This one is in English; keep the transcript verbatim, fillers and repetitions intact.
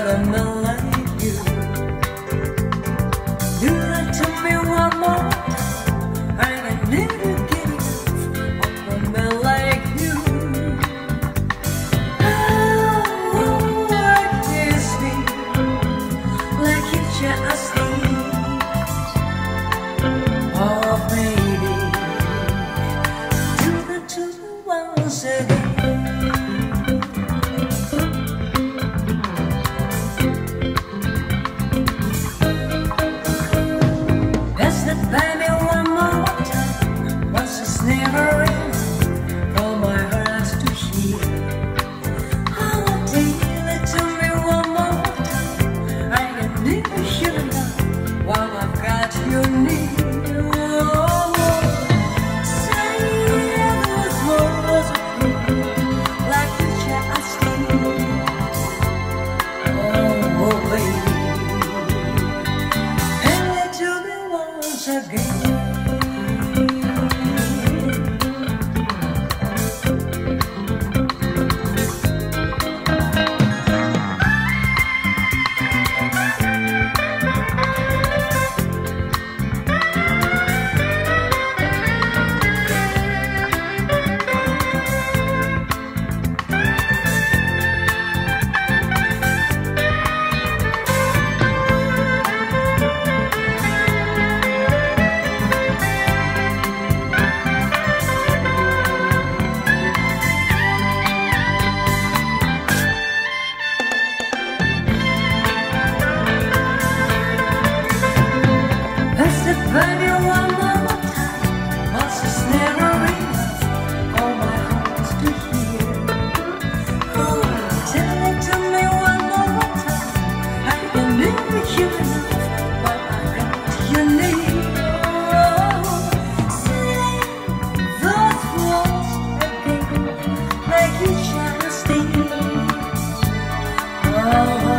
never know like you. Do that to me one more time. I can never get enough of a man like you. Oh, I kiss me like you just need. Oh, baby, do that to me once again. Baby, one more time, once it's never enough for my heart to hear. Oh, tell it to me one more time. I can never hear enough while I've got you near. Oh, say those words of you like you just did. Oh, baby, tell it to me once again. Baby, one more time, once it's never enough for my heart to hear. Oh, tell it to me one more time. I can never hear enough, but I got you near. Oh, say those words again, like you just did. Oh.